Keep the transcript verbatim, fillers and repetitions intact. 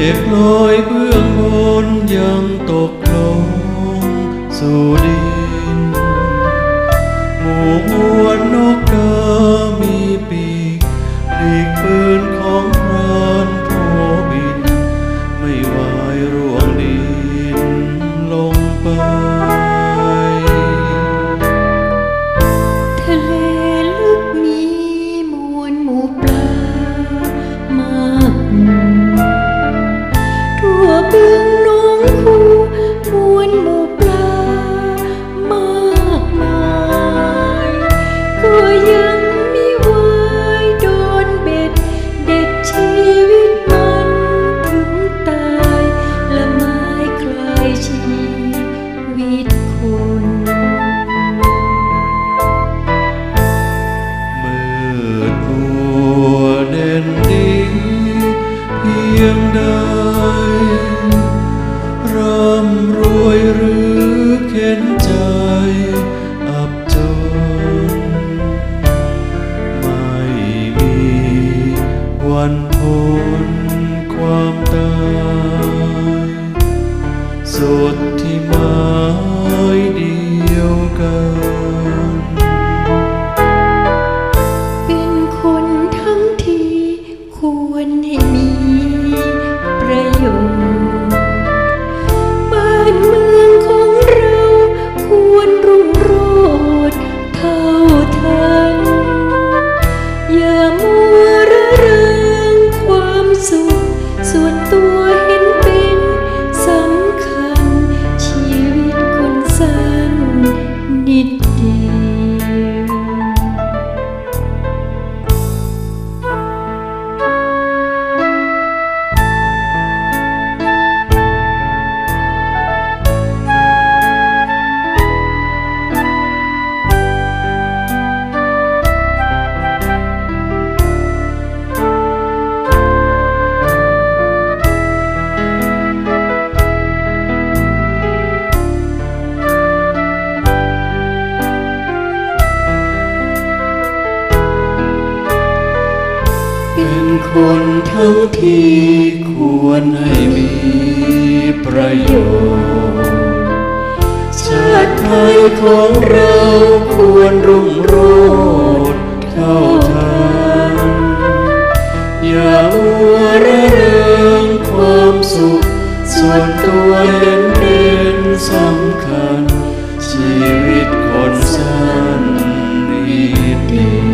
ฆลอยเบื้องบนยังตกลงสู่ดินหมู่มวลนกกามีปีกหลีกปืนของพรานโผบินไม่วายร่วงดินลงไปทะเลลึกมีมวลหมู่ปลามากทั่วบึงหนองคูมวลหมู่ปลามากมายก็ยังไม่วายโดนเบ็ดเด็ดชีวิตมันถึงตายละไม้คลายชีวิตคนเด่นดีเพียงใดร่ำรวยหรือเข็นใจอับจนไม่มีวันพ้นความตายสุดที่หมายเดียวกันคนทั้งทีควรให้มีประโยชน์บ้านเมืองของเราควรรุ่งโรจน์เท่าทันอย่ามัวระเริงความสุขส่วนตัวเห็นเป็นสำคัญชีวิตคนสั้นนิดเดียวเป็นคนทั้งที่ควรให้มีประโยชน์ชาติไทยของเราควรรุ่งโรจน์เท่าทันอย่ามัวระเริงความสุขส่วนตัวเห็นเป็นสำคัญชีวิตคนสั้นนิดเดียว